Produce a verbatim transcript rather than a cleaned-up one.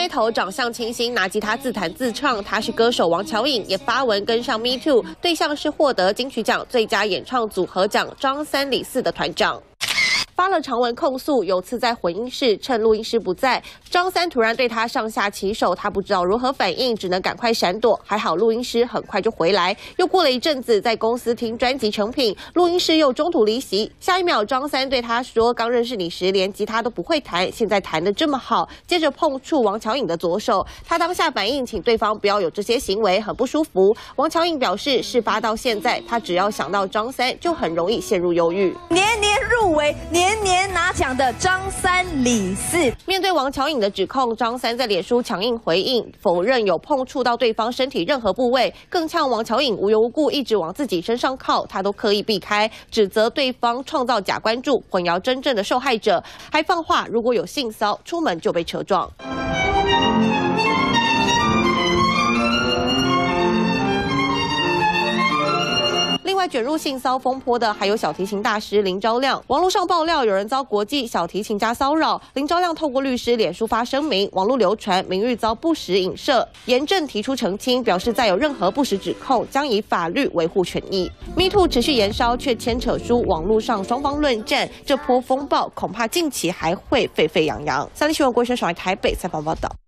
妹头，长相清新，拿吉他自弹自唱。她是歌手王乔颖，也发文跟上 Me Too， 对象是获得金曲奖最佳演唱组合奖张三李四的团长。 发了长文控诉，有次在混音室，趁录音师不在，张三突然对他上下其手，他不知道如何反应，只能赶快闪躲。还好录音师很快就回来。又过了一阵子，在公司听专辑成品，录音师又中途离席。下一秒，张三对他说：“刚认识你时连吉他都不会弹，现在弹得这么好。”接着碰触王乔颖的左手，他当下反应，请对方不要有这些行为，很不舒服。王乔颖表示，事发到现在，他只要想到张三，就很容易陷入忧郁。 年年入围，年。 年年拿奖的张三李四， 面对王乔颖的指控，张三在脸书强硬回应，否认有碰触到对方身体任何部位，更呛王乔颖无缘无故一直往自己身上靠，他都刻意避开，指责对方创造假关注，混淆真正的受害者，还放话如果有性骚，出门就被车撞。 另外卷入性骚风波的还有小提琴大师林昭亮。网络上爆料有人遭国际小提琴家骚扰，林昭亮透过律师脸书发声明，网络流传名誉遭不实影射，严正提出澄清，表示再有任何不实指控，将以法律维护权益。Me Too 持续延烧，却牵扯出网络上双方论战，这波风暴恐怕近期还会沸沸扬扬。三立新闻郭轩爽在台北采访报道。